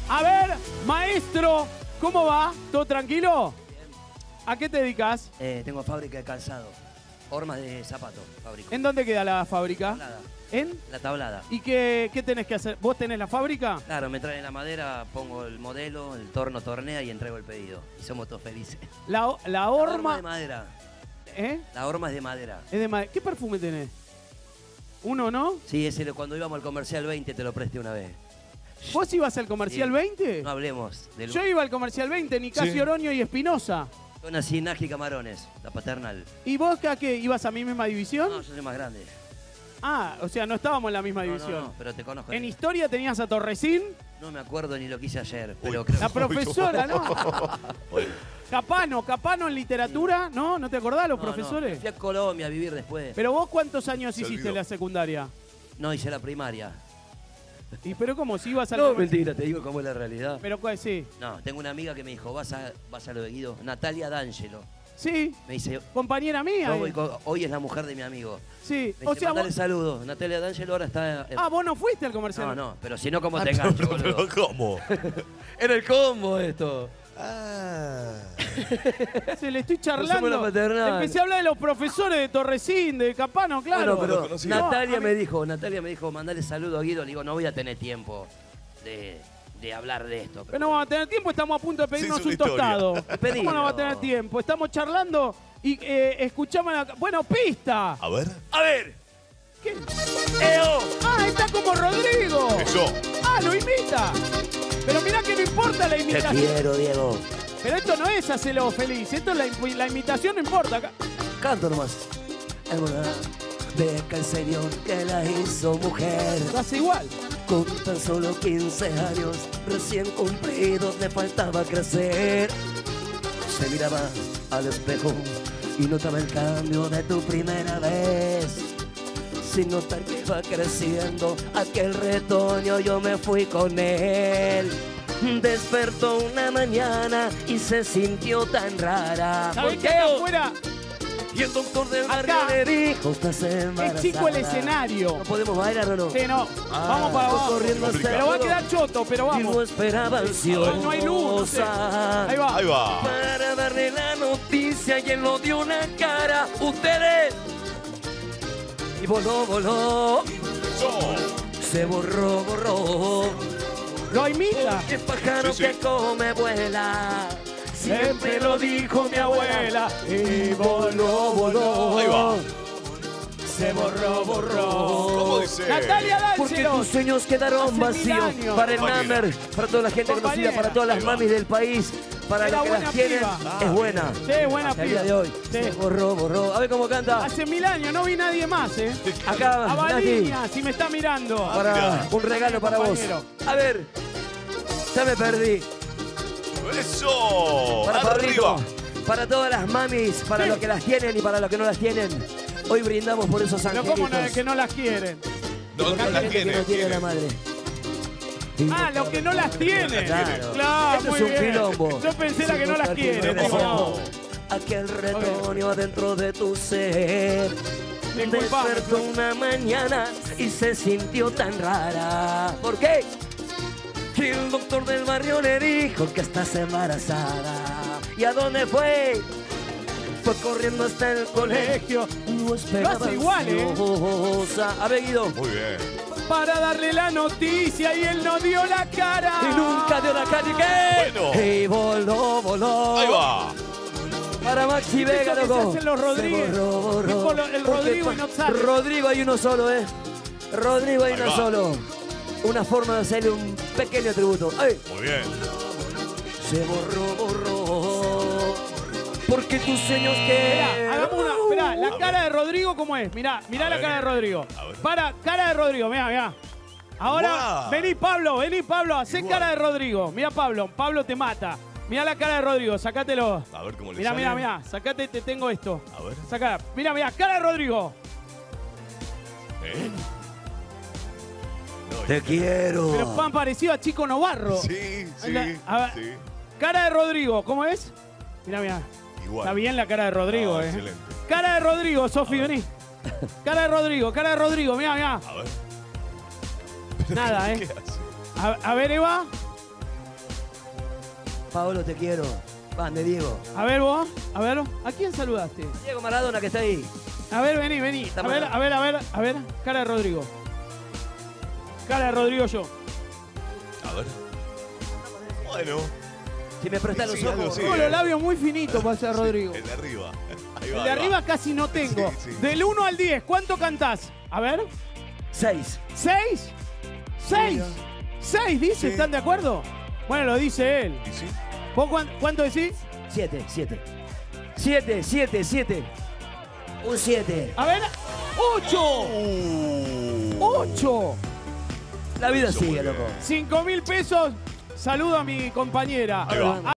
A ver, maestro, ¿cómo va? ¿Todo tranquilo? Bien. ¿A qué te dedicas? Tengo fábrica de calzado. Hormas de zapatos, fabrico. ¿En dónde queda la fábrica? Tablada. ¿En? La tablada. ¿Y qué tenés que hacer? ¿Vos tenés la fábrica? Claro, me traen la madera, pongo el modelo, el torno tornea y entrego el pedido. Y somos todos felices. La La horma horma... de madera. ¿Eh? La horma es de madera. Es de madera. ¿Qué perfume tenés? ¿Uno, no? Sí, ese cuando íbamos al comercial 20 te lo presté una vez. ¿Vos ibas al comercial Sí. 20? No hablemos del... Yo iba al comercial 20, Nicasio Sí. Oroño y Espinosa. Yo nací en Nájera Camarones, la paternal. ¿Y vos a qué? ¿Ibas a mi misma división? No, yo soy más grande. Ah, o sea, no estábamos en la misma división. No, pero te conozco. En historia tenías a Torresín, No me acuerdo ni lo que hice ayer, Uy. pero creo la profesora, ¿no? Oye, Capano en literatura, ¿no? ¿No te acordás los No, profesores? No, fui a Colombia a vivir después. Pero vos, ¿cuántos años Se hiciste olvidó. la secundaria? No hice la primaria. ¿Y pero cómo? Si ibas al No, comer- mentira, te digo cómo es la realidad. Pero ¿cuál? Sí. No, tengo una amiga que me dijo, vas a lo de Guido. Natalia D'Angelo. Sí, Me dice, compañera mía. hoy es la mujer de mi amigo. Sí. Me O dice, sea, mandale vos... saludos. Natalia D'Angelo ahora está... Ah, vos no fuiste al comercial. no, pero si no, ¿cómo te engancho, boludo? pero ¿cómo? Era el combo esto. Ah. Se le estoy Somos charlando. la paternal. Empecé a hablar de los profesores de Torresín, de Capano, claro. Bueno, pero conocí. Natalia No, me dijo, mandale saludos a Guido. Le digo, no voy a tener tiempo de hablar de esto. Pero no vamos a tener tiempo, estamos a punto de pedirnos Sí, es una un tostado. Pedilo. ¿Cómo no va a tener tiempo? Estamos charlando y escuchamos la... Bueno, pista. A ver. A ver. ¿Qué? ¡Eo! Ah, está como Rodrigo. Eso. Ah, lo imita. Pero mirá que no importa la Te imitación. quiero, Diego. Pero esto no es hacelo feliz. Esto es la imitación, no importa. Acá. Canto nomás. Es una beca el Señor que la hizo mujer. Lo hace igual. Con tan solo 15 años recién cumplidos le faltaba crecer. Se miraba al espejo y notaba el cambio de tu primera vez. Sin notar que iba creciendo aquel retoño, yo me fui con él. Despertó una mañana y se sintió tan rara. ¿Sabés ¿Por que qué? acá afuera Y el doctor del barrio Acá le dijo, estás embarazada. es chico el escenario? ¿No podemos bailar o no? Sí, no. Vamos para abajo. corriendo hasta Pero va a quedar choto, pero Y lo vamos. esperaba ansiosa. No hay luz. No sé. Ahí va. Ahí va. Para darle la noticia y él no dio una cara. Ustedes. Y voló. Eso. Se borró. Lo imita. Es pájaro Sí, sí. que come vuela. Siempre lo dijo mi abuela. Y voló. Ahí va. Se borró. ¿Cómo dice? Natalia Porque D'Angelo. tus sueños quedaron Hace 1000 vacíos. años. Para el Compañera. Namer, para toda la gente Compañera. conocida, para todas las Ahí va. mamis del país, para Era los que buena las tienen, piba. es buena. Sí, buena Hasta el día piba. de hoy. Sí. Se borró. A ver cómo canta. Hace 1000 años no vi nadie más, ¿eh? Acá, A Nati, Baliña, si me está mirando. para mirá. un regalo para vos. Compañero. A ver, ya me perdí. Eso. Para Pablito, Arriba. para todas las mamis, para Sí. los que las tienen y para los que no las tienen. Hoy brindamos por esos Pero angelitos. cómo no, es que no las quieren. No, Porque no hay la gente que tiene. no tiene la madre. Ah, los que no las tienen. Claro. Claro, Esto muy es un bien. quilombo. Yo pensé la que no las quieren. Eso. Digo, no. Aquel retoño adentro de tu ser. Disculpame, Despertó una mañana y se sintió tan rara. ¿Por qué? Que el doctor del barrio le dijo que estás embarazada. ¿Y a dónde fue? Fue corriendo hasta el colegio. Lo esperaba hace igual, ¿eh? ansiosa. A ver, Guido. Muy bien. Para darle la noticia y él no dio la cara. Y nunca dio la cara. ¿Y qué? Bueno. Y voló. Ahí va. Para Maxi Eso Vega, que se loco. hacen los Rodríguez. Se borró. Tipo el Rodrigo y no sale. Rodrigo hay uno solo, Rodrigo hay Ahí uno va. solo. Una forma de hacerle un pequeño tributo. ¡Ay! Muy bien. Se borró. Porque tus sueños Mirá, que... hagamos una. Mirá, la cara de Rodrigo, ¿cómo es? Mirá A la ver. cara de Rodrigo. A ver. Cara de Rodrigo, mirá. Ahora, Guau. vení, Pablo, hacé Igual. cara de Rodrigo. Mirá, Pablo te mata. Mirá la cara de Rodrigo, sacátelo. A ver cómo le Mirá, sale. mirá, sacate, te tengo esto. A ver. Sacá, mirá, cara de Rodrigo. ¿Eh? No, Te quiero. Pero pan parecido a Chico Novarro. Sí, sí, A ver, sí. cara de Rodrigo, ¿cómo es? Mirá. Igual. Está bien la cara de Rodrigo, Ah, eh. excelente. Cara de Rodrigo, Sofi, vení. Cara de Rodrigo, mirá. A ver. Nada, ¿Qué hace? A ver, Eva. Paolo, te quiero. Vande, Diego. A ver vos, a ver, ¿a quién saludaste? Diego Maradona, que está ahí. A ver, vení. Está A ver, mal. a ver. Cara de Rodrigo. Cara de Rodrigo yo. A ver. Bueno. Si me prestas los Sí, algo ojos. sí. Tengo los labios muy finitos para ser Rodrigo. El de arriba. Ahí El va, de ahí va. arriba casi no tengo. Sí, sí. Del 1 al 10, ¿cuánto cantás? A ver. 6. ¿6? ¿6? ¿6 dice? Sí. ¿Están de acuerdo? Bueno, lo dice él. ¿Y sí? ¿Vos cuánto decís? 7. Un 7. A ver. ¡8! ¡8! La vida Eso sigue, muy bien. loco. 5.000 pesos. Saludo a mi compañera. Ahí va.